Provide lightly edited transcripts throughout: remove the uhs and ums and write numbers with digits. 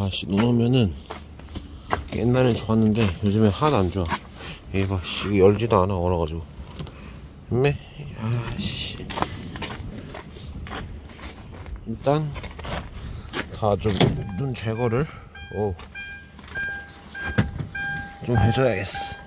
아씨, 눈 오면은 옛날엔 좋았는데 요즘엔 하나도 안 좋아. 얘봐, 씨, 이거 열지도 않아, 얼어가지고. 네? 아씨. 일단 다 좀 눈 제거를 좀 해줘야겠어.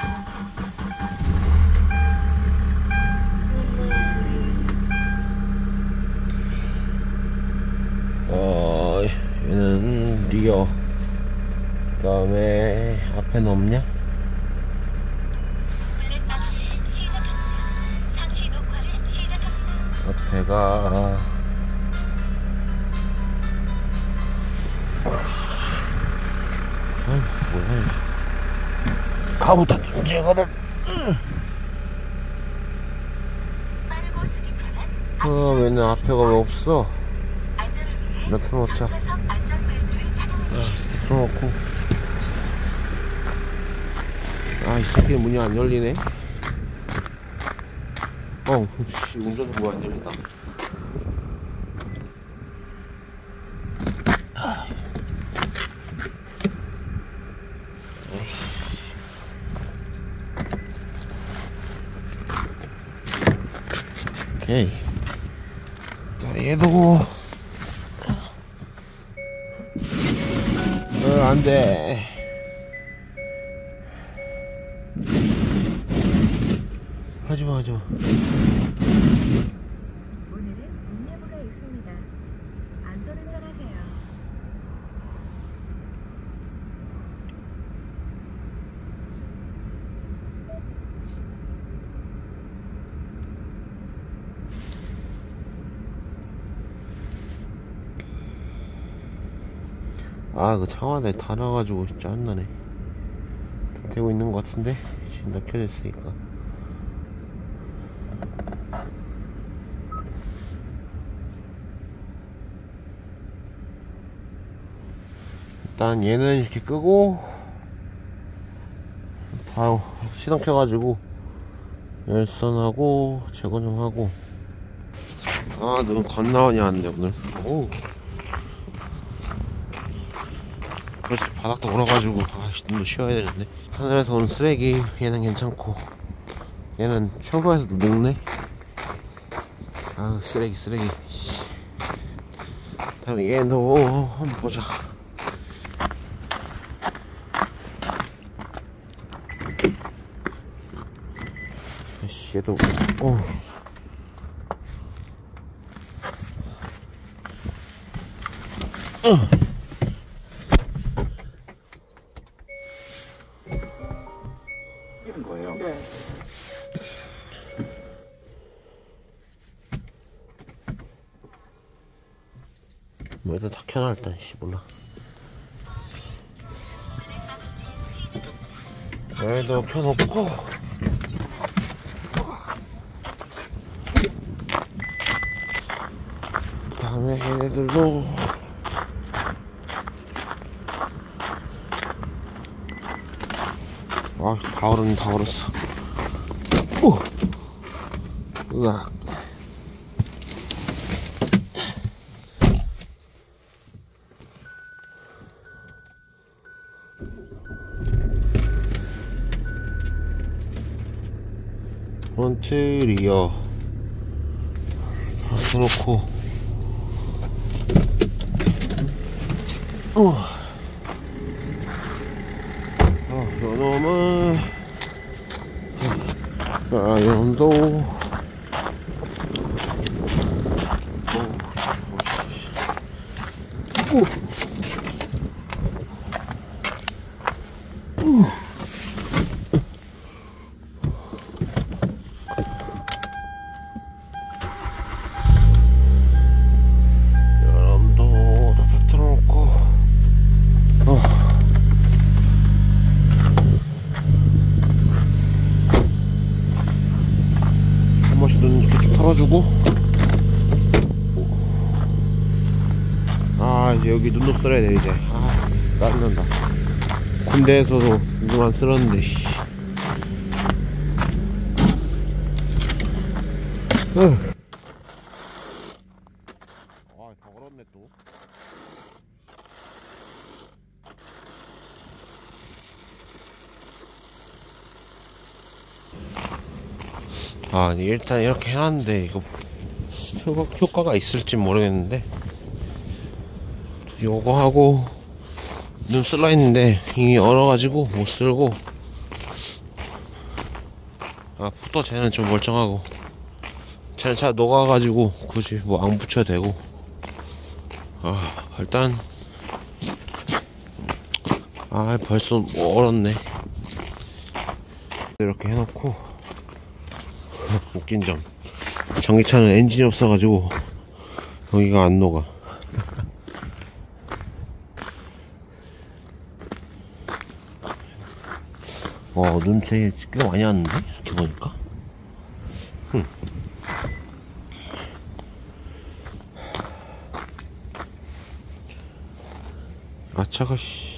얘는 리어. 그 다음에 앞에는 없냐? 앞에가 뭐야, 가부터 좀 제거를. 맨날 앞에가 왜 없어? 이렇게 놓자. 틀어놓고. 이 새끼 문이 안 열리네. 씨, 운전석 뭐 안 열린다. 오케이. 자, 얘도 안돼. 하지마. 오늘은 인내부가 있습니다. 안전운전하세요. 그 창안에 다 나가지고 짜증나네. 되고 있는 것 같은데 지금 켜졌으니까. 일단 얘는 이렇게 끄고 바로 시동 켜가지고 열선하고 제거 좀 하고. 눈 건너오니 왔네 오늘. 그렇지, 바닥도 얼어가지고 눈도 쉬어야 되는데. 하늘에서 온 쓰레기 얘는 괜찮고, 얘는 평소에서도 늙네. 쓰레기. 다음에 얘도 한번 보자. 얘도 이런 거예요? 네. 뭐 일단 다 켜놔. 일단 몰라. 얘도 켜놓고, 그 다음에 얘네들도 다 얼었어. 으악. 프론트 리어 다 켜놓고, 요놈은 요놈도 눈 이렇게 쭉 털어주고. 이제 여기 눈도 쓸어야 돼 이제. 짜증난다. 군대에서도 눈 안 쓸었는데 씨. 더 얼었네 또. 아, 일단 이렇게 해놨는데 이거 효과가 있을지 모르겠는데, 요거 하고 눈 쓸라 했는데 이게 얼어가지고 못 쓸고, 아, 또 쟤는 좀 멀쩡하고, 쟤는 잘 녹아가지고 굳이 뭐 안 붙여도 되고. 아, 일단 벌써 얼었네. 이렇게 해놓고, 웃긴 점, 전기차는 엔진이 없어가지고 여기가 안 녹아. 눈체 꽤 많이 왔는데 이렇게 보니까. 아, 차가 씨.